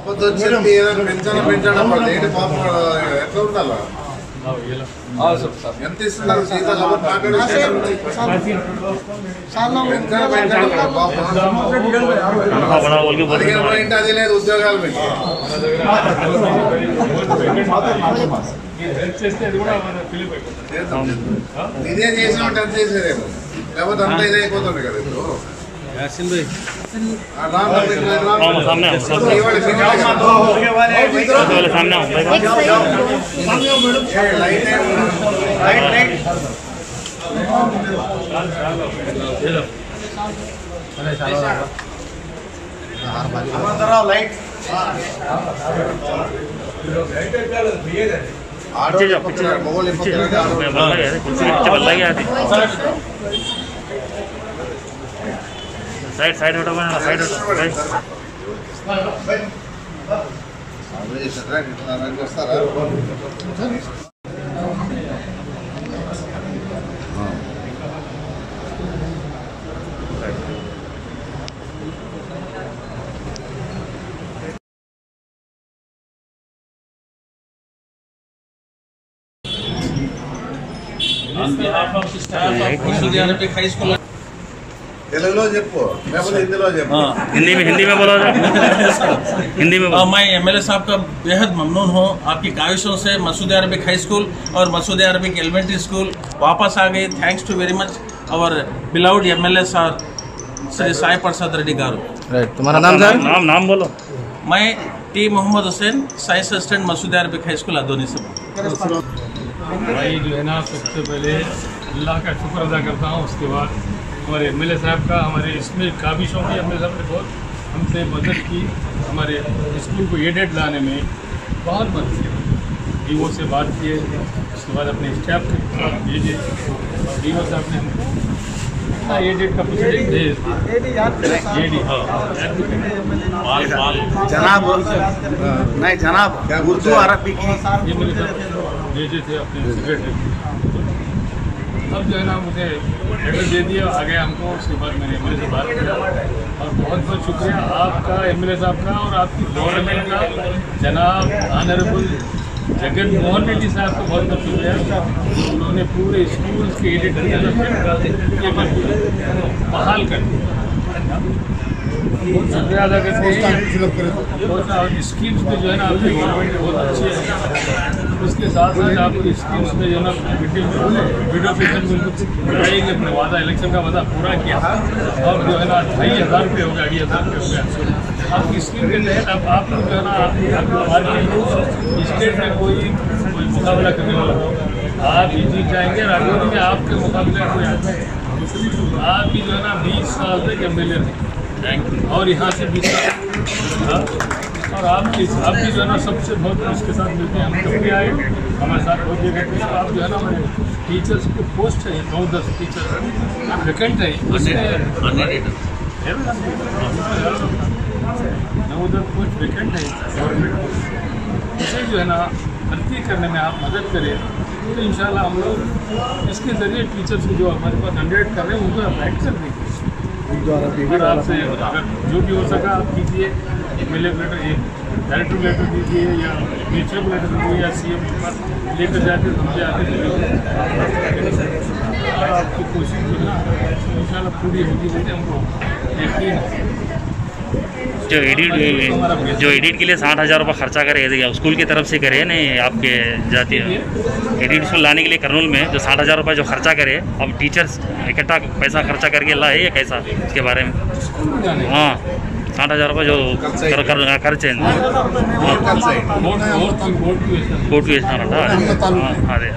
అబద్ధం చెప్పి ఏదైనా పెంచడం ఏంటి పాపం ఎట్లా ఉండాలా ఎంత ఇస్తున్నారు జీతాలు అది లేదు ఉద్యోగాలు ఇదే చేసినట్టు ఎంత చేసేదేమో లేకపోతే అంతా ఇదే అయిపోతుంది కదా ఇప్పుడు साइड साइड हटो बना साइड हटो On behalf of the staff of Masudia Arabic High School. తెలుగులో చెప్పు లేకపోతే హిందీలో చెప్పు हिंदी में बोलो हिंदी में मैं एमएलए साहब का बेहद ममनून हूँ आपकी काविशों से मसूदिया अरबिक हाई स्कूल और मसूदिया अरबिक एलिमेंट्री स्कूल वापस आ गई। थैंक्स टू वेरी मच और beloved MLA sir Shri Sai Prasad Reddy garu. तुम्हारा नाम सर? नाम बोलो। मैं T Mohammed Hussain science assistant Masoodia Arabic high school Adoni से। भाई जो है ना सबसे पहले अल्लाह का शुक्र अदा करता हूँ। उसके बाद हमारे एमएलए साहब का, हमारे इसमें काबिशों की एमएलए साहब ने बहुत हमसे मदद की। हमारे स्कूल को ये डेट लाने में बहुत मदद की। डीओ से बात किए, उसके बाद अपने स्टाफ के साथ भेजे और डीओ साहब ने हमको इतना ये डेट का प्रोसीडिंग भेज जनाब नहीं जनाब उर्दू अरबी की एमएलए साहब भेजे थे अपने सेक्रेटरी। अब जो है ना मुझे लेटर दे दिया, आ गया हमको। उसके बाद मैंने एमएलए से बात किया और बहुत बहुत शुक्रिया आपका, एमएलए साहब का और आपकी गवर्नमेंट का, जनाब ऑनरेबल जगन मोहन रेड्डी साहब का बहुत बहुत शुक्रिया। उन्होंने पूरे स्कूल के एडिट बहाल कर दिया। बहुत शुक्रिया अदा करते हैं। स्कीम्स में जो है ना आपकी गवर्नमेंट बहुत अच्छी है। उसके साथ साथ आपकी स्कीम्स में जो है ना वीडियो पेंशन बढ़ाएंगे। अपने वादा, इलेक्शन का वादा पूरा किया। अब जो है ना 2,500 रुपये हो गया, 2,500 रुपये हो गया आपकी स्कीम के तहत। अब आप लोग जो है ना स्टेट में कोई मुकाबला करने वाला हो, आप ही जीत जाएंगे। राजनीति में आपके मुकाबले कोई आता है। आप ही जो है ना 20 साल तक एमएलए थे और यहाँ से 20 साल और आपकी जो है ना सबसे बहुत इसके साथ मिलते हैं। हम जब भी आए हमारे साथ बहुत जगह पे आप जो है ना हमारे टीचर्स के पोस्ट है 9-10 टीचर वैकेंट है, 9-10 पोस्ट वैकेंट है गवर्नमेंट। इसे जो है ना भर्ती करने में आप मदद करें तो इंशाल्लाह हम लोग इसके ज़रिए टीचर्स को जो हमारे पास 100 कर रहे हैं उनको अप्लाइड कर देंगे। अगर आपसे अगर जो भी हो सका आप कीजिए। एमएलए लेटर, एक डायरेक्टर लेटर दीजिए या मिनिस्टर को लेटर दीजिए या सीएम के पास लेकर जाके समझे आके और आपकी कोशिश जो है ना इंशाल्लाह पूरी होगी बोलते हमको यकीन है। जो एडिट के लिए 60,000 रुपये खर्चा करे स्कूल की तरफ से करे, नहीं आपके जाती है एडिट स्कूल लाने के लिए कर्नूल में जो 60,000 रुपये जो खर्चा करे, अब टीचर्स इकट्ठा पैसा खर्चा करके लाए या कैसा, इसके बारे में? हाँ 60,000 रुपये जो ఖర్చు అయింది కోర్టు వేసినారంట. అదే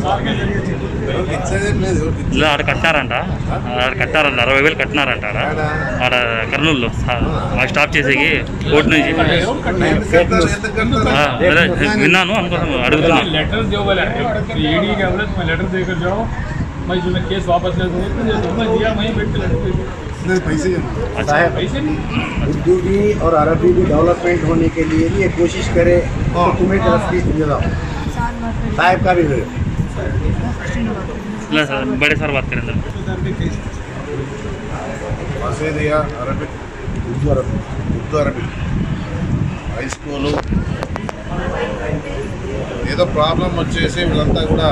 ఆడ కట్టినారంట, 60,000 కట్టినారంట ఆడ కర్నూలులో స్టాప్ చేసేకి కోర్టు నుంచి. విన్నాను అందుకోసం అడుగుతున్నాను. उर्दू भी और अरबी भी डेवलपमेंट होने के लिए ये कोशिश करे तो तुम्हें तरफ की साहब का भी बड़े सर बात करें अरबिक उर्दू अरबी హై స్కూలు ఏదో ప్రాబ్లం వచ్చేసి వీళ్ళంతా కూడా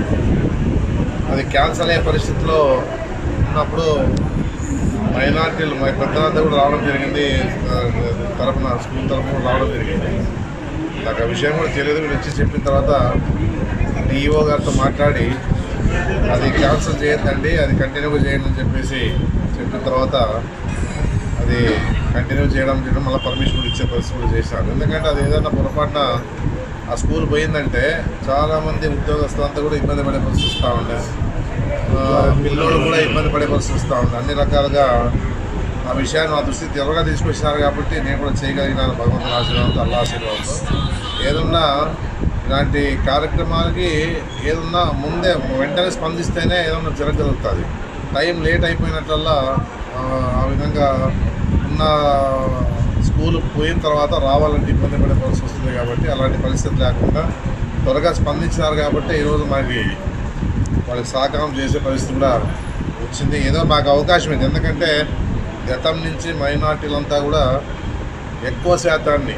అది క్యాన్సల్ అయ్యే పరిస్థితిలో ఉన్నప్పుడు మైనార్టీలు మా పెద్దలంతా కూడా రావడం జరిగింది, తరఫున స్కూల్ తరఫున రావడం జరిగింది. నాకు ఆ విషయం కూడా తెలియదు. వీళ్ళు వచ్చి చెప్పిన తర్వాత డిఈఓ గారితో మాట్లాడి అది క్యాన్సిల్ చేయొద్దండి, అది కంటిన్యూగా చేయండి అని చెప్పేసి చెప్పిన తర్వాత అది కంటిన్యూ చేయడం మళ్ళీ పర్మిషన్ ఇచ్చే పరిస్థితులు చేశాను. ఎందుకంటే అది ఏదైనా పొరపాటున ఆ స్కూల్ పోయిందంటే చాలామంది ఉద్యోగస్తులంతా కూడా ఇబ్బంది పడే పరిస్థితి వస్తూ ఉండే, పిల్లలు కూడా ఇబ్బంది పడే పరిస్థితి వస్తూ ఉండే. అన్ని రకాలుగా ఆ విషయాన్ని నా దృష్టికి త్వరగా తీసుకొచ్చినారు కాబట్టి నేను కూడా చేయగలిగినాను. భగవంతుని ఆశీర్వాదంతో, అల్లా ఆశీర్వాదంతో. ఏదన్నా ఇలాంటి కార్యక్రమాలకి ఏదన్నా ముందే వెంటనే స్పందిస్తేనే ఏదన్నా జరగగలుగుతుంది. టైం లేట్ అయిపోయినట్లల్లా ఆ విధంగా ఉన్న స్కూల్ పోయిన తర్వాత రావాలంటే ఇబ్బంది పడే పరిస్థితి వస్తుంది. కాబట్టి అలాంటి పరిస్థితి లేకుండా త్వరగా స్పందించినారు కాబట్టి ఈరోజు మనకి వాళ్ళకి సహకారం చేసే పరిస్థితి కూడా వచ్చింది. ఏదో మాకు అవకాశం ఇది. ఎందుకంటే గతం నుంచి మైనార్టీలంతా కూడా ఎక్కువ శాతాన్ని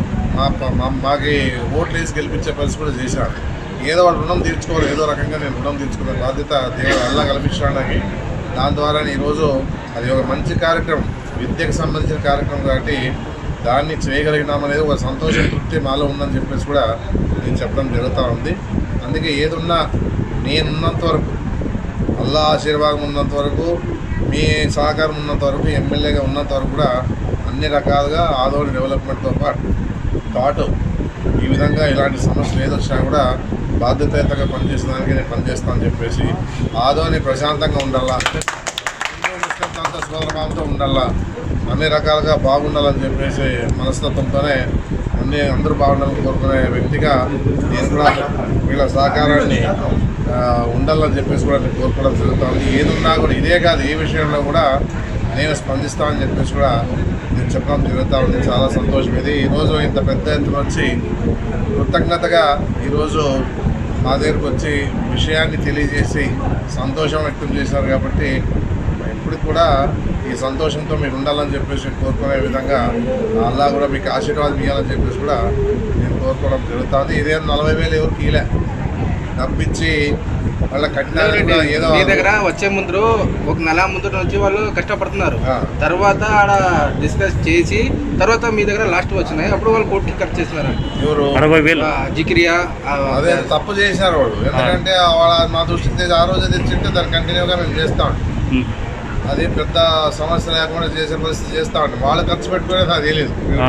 మాకి ఓట్లు వేసి గెలిపించే పరిస్థితి కూడా చేశాను. ఏదో వాళ్ళు రుణం తీర్చుకోవాలి, ఏదో రకంగా నేను రుణం తీర్చుకునే బాధ్యత దేవుడు అల్లా కల్పించడానికి. దాని ద్వారా ఈరోజు అది ఒక మంచి కార్యక్రమం, విద్యకు సంబంధించిన కార్యక్రమం కాబట్టి దాన్ని చేయగలిగినామనేది ఒక సంతోషం, తృప్తి మాలో ఉందని చెప్పేసి కూడా నేను చెప్పడం జరుగుతూ ఉంది. అందుకే ఏదున్నా నేనున్నంత వరకు, అల్లా ఆశీర్వాదం ఉన్నంత వరకు, మీ సహకారం ఉన్నంత వరకు, ఎమ్మెల్యేగా ఉన్నంత వరకు కూడా అన్ని రకాలుగా ఆదోని డెవలప్మెంట్తో పాటు ఈ విధంగా ఇలాంటి సమస్యలు ఏదొచ్చినా కూడా బాధ్యతయుతంగా పనిచేసేదానికి నేను పనిచేస్తానని చెప్పేసి, ఆదోని ప్రశాంతంగా ఉండాలా, హిందూ ముస్లింస్ అంతా సోదరభావంతో ఉండాలా, అన్ని రకాలుగా బాగుండాలని చెప్పేసి మనస్తత్వంతోనే అందరూ బాగుండాలని కోరుకునే వ్యక్తిగా నేను కూడా వీళ్ళ సహకారాన్ని ఉండాలని చెప్పేసి కూడా నేను కోరుకోవడం జరుగుతుంది. ఏదున్నా కూడా ఇదే కాదు, ఏ విషయంలో కూడా నేను స్పందిస్తానని చెప్పేసి కూడా నేను చెప్పడం జరుగుతూ ఉంది. చాలా సంతోషం ఇది. ఈరోజు ఇంత పెద్ద ఎత్తున వచ్చి కృతజ్ఞతగా ఈరోజు మా దగ్గరకు వచ్చి విషయాన్ని తెలియజేసి సంతోషం వ్యక్తం చేశారు. కాబట్టి ఇప్పుడు కూడా ఈ సంతోషంతో మీరు ఉండాలని చెప్పేసి కోరుకునే విధంగా అల్లా కూడా మీకు ఆశీర్వాదం ఇవ్వాలని చెప్పేసి కూడా నేను కోరుకోవడం జరుగుతుంది. ఇదేం 40,000 ఎవరికి ఇలే తప్పించి వాళ్ళ కట్టిన ఏదో మీ దగ్గర వచ్చే ముందు ఒక నెల ముందు నుంచి వాళ్ళు కష్టపడుతున్నారు. తర్వాత ఆడ డిస్కస్ చేసి తర్వాత మీ దగ్గర లాస్ట్ వచ్చినాయి, అప్పుడు వాళ్ళు కోర్టుకి ఖర్చు చేస్తున్నారు. ఎవరు జిక్రియా అదే తప్పు చేశారు వాళ్ళు. ఎందుకంటే వాళ్ళ మా దృష్టికి ఆ రోజు తెచ్చింటే దాన్ని కంటిన్యూగా మేము చేస్తాం. అది పెద్ద సమస్య లేకుండా చేసే పరిస్థితి చేస్తా ఉంటాం. వాళ్ళు ఖర్చు పెట్టుకునేది నాకు తెలియదు.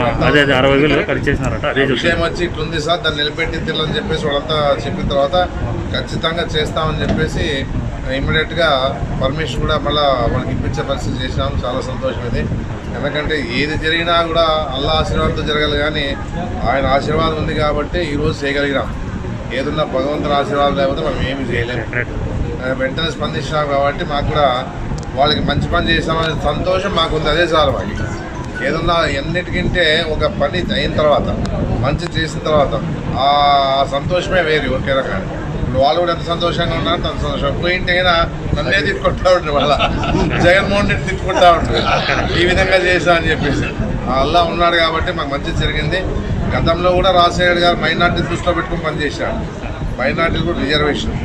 విషయం వచ్చి ఇట్లుంది సార్, దాన్ని నిలబెట్టి తిరలని చెప్పేసి వాళ్ళంతా చెప్పిన తర్వాత ఖచ్చితంగా చేస్తామని చెప్పేసి ఇమ్మీడియట్గా పర్మిషన్ కూడా మళ్ళీ వాళ్ళకి ఇప్పించే పరిస్థితి చేసినాం. చాలా సంతోషం ఇది. ఎందుకంటే ఏది జరిగినా కూడా అల్లా ఆశీర్వాదంతో జరగాలి, కానీ ఆయన ఆశీర్వాదం ఉంది కాబట్టి ఈరోజు చేయగలిగినాం. ఏదన్నా భగవంతుని ఆశీర్వాదం లేకపోతే మనం ఏమి చేయలేము. వెంటనే స్పందించినాం కాబట్టి మాకు కూడా వాళ్ళకి మంచి పని చేసామనే సంతోషం మాకుంది. అదే చాలు. వాళ్ళకి ఏదన్నా ఎన్నిటికంటే ఒక పని అయిన తర్వాత మంచి చేసిన తర్వాత ఆ సంతోషమే వేరు. ఒకే రకంగా ఇప్పుడు వాళ్ళు కూడా ఎంత సంతోషంగా ఉన్నారు అంత సంతోషం. పోయింటే అయినా నన్నే తిట్టుకుంటా ఉంటారు, మళ్ళీ జగన్మోహన్ రెడ్డి తిట్టుకుంటా ఉంటారు ఈ విధంగా చేశా అని చెప్పేసి. అల్లా ఉన్నాడు కాబట్టి మాకు మంచి జరిగింది. గతంలో కూడా రాజశేఖర్ గారు మైనార్టీ దృష్టిలో పెట్టుకుని పనిచేశాడు. మైనార్టీలు కూడా రిజర్వేషన్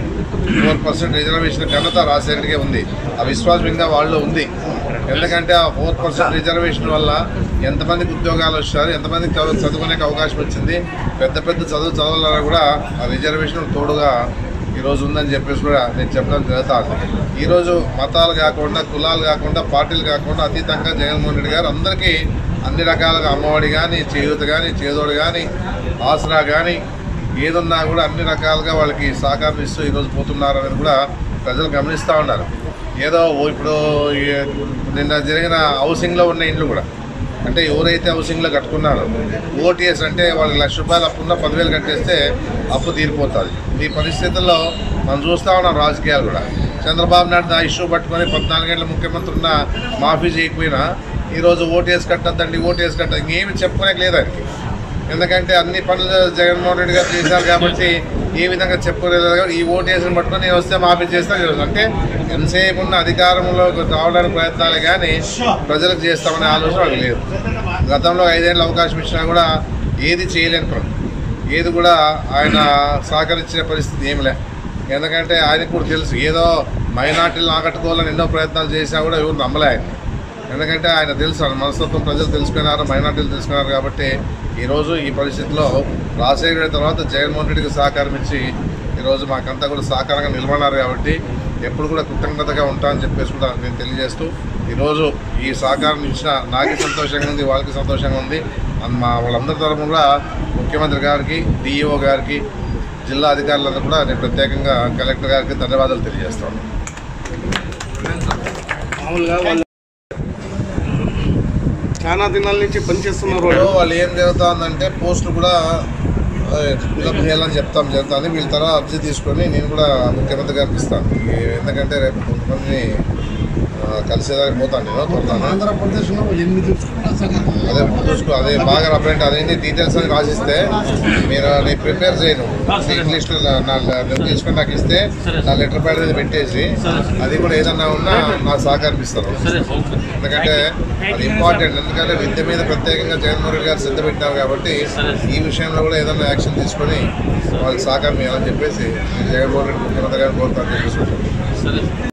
4% రిజర్వేషన్ ఘనత రాజశేఖర్కే ఉంది. ఆ విశ్వాసం ఇంకా వాళ్ళు ఉంది. ఎందుకంటే ఆ 4% రిజర్వేషన్ వల్ల ఎంతమందికి ఉద్యోగాలు వచ్చారు, ఎంతమందికి చదువుకునే అవకాశం వచ్చింది. పెద్ద పెద్ద చదువులలో కూడా ఆ రిజర్వేషన్ తోడుగా ఈరోజు ఉందని చెప్పేసి కూడా నేను చెప్పడం జరుగుతుంది. ఈరోజు మతాలు కాకుండా, కులాలు కాకుండా, పార్టీలు కాకుండా అతీతంగా జగన్మోహన్ రెడ్డి గారు అందరికీ అన్ని రకాలుగా అమ్మఒడి కానీ, చేయూత కానీ, చేదోడు కానీ, ఆసరా కానీ ఏదున్నా కూడా అన్ని రకాలుగా వాళ్ళకి సహకారం ఇస్తూ ఈరోజు పోతున్నారు అనేది కూడా ప్రజలు గమనిస్తూ ఉన్నారు. ఏదో ఇప్పుడు నిన్న జరిగిన హౌసింగ్లో ఉన్న ఇండ్లు కూడా, అంటే ఎవరైతే హౌసింగ్లో కట్టుకున్నారో ఓటీఎస్ అంటే వాళ్ళకి ₹1,00,000 అప్పున్న 10,000 కట్టేస్తే అప్పు తీరిపోతుంది. ఈ పరిస్థితుల్లో మనం చూస్తూ ఉన్నాం. రాజకీయాలు కూడా చంద్రబాబు నాయుడు ఆ ఇష్యూ పట్టుకొని 14 ఏళ్ళ ముఖ్యమంత్రి ఉన్న మాఫీ చేయకపోయినా ఈరోజు ఓటీఎస్ కట్టద్దండి, ఓటీఎస్ కట్టదు ఇంకేమి చెప్పుకోలేక లేదు ఆయనకి. ఎందుకంటే అన్ని పనులు జగన్మోహన్ రెడ్డి గారు చేశారు కాబట్టి ఏ విధంగా చెప్పుకోలేదు. ఈ ఓటీఎస్ని పట్టుకొని నేను వస్తే మాఫీ చేస్తాను అంటే ఎంతసేపు ఉన్న అధికారంలో రావడానికి ప్రయత్నాలే కానీ ప్రజలకు చేస్తామనే ఆలోచన వాళ్ళకి లేదు. గతంలో 5 ఏళ్ళు అవకాశం ఇచ్చినా కూడా ఏది చేయలేని పని, ఏది కూడా ఆయన సహకరించిన పరిస్థితి ఏమి లే. ఎందుకంటే ఆయనకు కూడా తెలుసు ఏదో మైనార్టీలను ఆకట్టుకోవాలని ఎన్నో ప్రయత్నాలు చేసినా కూడా ఎవరు నమ్మలే ఆయన. ఎందుకంటే ఆయన తెలుసు, ఆయన మనస్తత్వం ప్రజలు తెలుసుకున్నారు, మైనార్టీలు తెలుసుకున్నారు. కాబట్టి ఈరోజు ఈ పరిస్థితిలో రాజశేఖర రెడ్డి తర్వాత జగన్మోహన్ రెడ్డికి సహకారం ఇచ్చి ఈరోజు మాకంతా కూడా సహకారంగా నిలబడినారు. కాబట్టి ఎప్పుడు కూడా కృతజ్ఞతగా ఉంటామని చెప్పేసి కూడా నేను తెలియజేస్తూ ఈరోజు ఈ సహకారం ఇచ్చిన నాకే సంతోషంగా ఉంది, వాళ్ళకి సంతోషంగా ఉంది. మా వాళ్ళందరి తరఫున కూడా ముఖ్యమంత్రి గారికి, డిఈఓ గారికి, జిల్లా అధికారులందరూ కూడా నేను ప్రత్యేకంగా కలెక్టర్ గారికి ధన్యవాదాలు తెలియజేస్తాను. చాలా దినాల నుంచి పనిచేస్తున్నారు వాళ్ళు. ఏం జరుగుతుందంటే పోస్టులు కూడా ఫిలప్ చేయాలని జరుగుతుంది. వీళ్ళ తర్వాత అర్జీ తీసుకొని నేను కూడా ముఖ్యమంత్రి గారికి ఇస్తాను. ఎందుకంటే రేపు కొంతమందిని కలిసేదానికి పోతాను, నేను కొడతాను. అదే చూసుకో, అదే బాగా అప్డేట్ అదేంటి డీటెయిల్స్ అని రాసిస్తే మీరు నేను ప్రిపేర్ చేయను. ఇంగ్లీష్లో నువ్వు తీసుకొని నాకు ఇస్తే నా లెటర్ ప్యాడ్ మీద పెట్టేసి అది కూడా ఏదన్నా ఉన్నా నాకు సహకరిపిస్తాను. ఎందుకంటే అది ఇంపార్టెంట్. ఎందుకంటే విద్య మీద ప్రత్యేకంగా జగన్మోహన్ రెడ్డి గారు శ్రద్ధ పెట్టినారు. కాబట్టి ఈ విషయంలో కూడా ఏదన్నా యాక్షన్ తీసుకొని వాళ్ళకి సహకారం ఇవ్వాలని చెప్పేసి జగన్మోహన్ రెడ్డి ముఖ్యమంత్రి గారిని కోరుతాను చెప్పేసి.